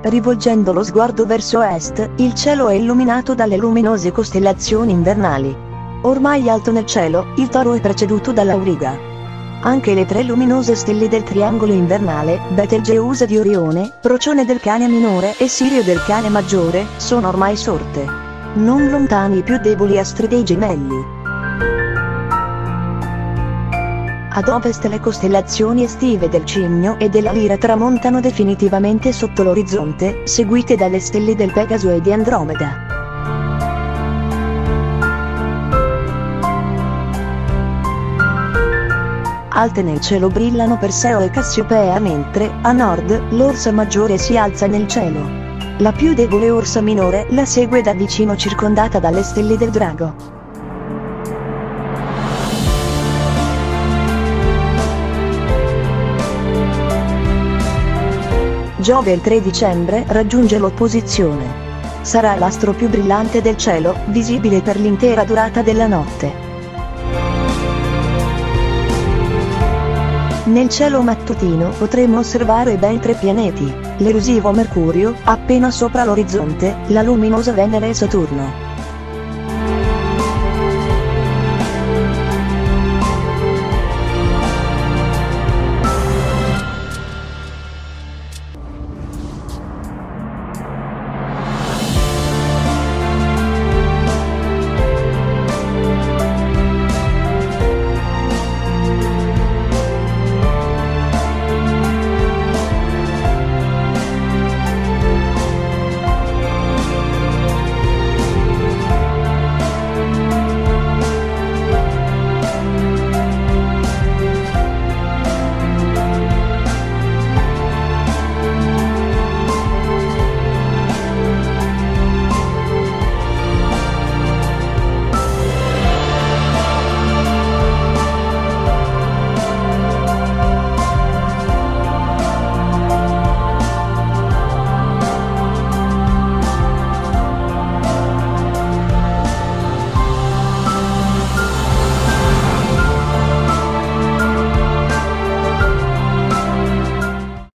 Rivolgendo lo sguardo verso est, il cielo è illuminato dalle luminose costellazioni invernali. Ormai alto nel cielo, il Toro è preceduto dall'Auriga. Anche le tre luminose stelle del triangolo invernale, Betelgeuse di Orione, Procione del Cane Minore e Sirio del Cane Maggiore, sono ormai sorte. Non lontani i più deboli astri dei Gemelli. Ad ovest le costellazioni estive del Cigno e della Lira tramontano definitivamente sotto l'orizzonte, seguite dalle stelle del Pegaso e di Andromeda. Alte nel cielo brillano Perseo e Cassiopea, mentre, a nord, l'Orsa Maggiore si alza nel cielo. La più debole Orsa Minore la segue da vicino circondata dalle stelle del Drago. Giove il 3 dicembre raggiunge l'opposizione. Sarà l'astro più brillante del cielo, visibile per l'intera durata della notte. Nel cielo mattutino potremo osservare ben tre pianeti: l'elusivo Mercurio, appena sopra l'orizzonte, la luminosa Venere e Saturno.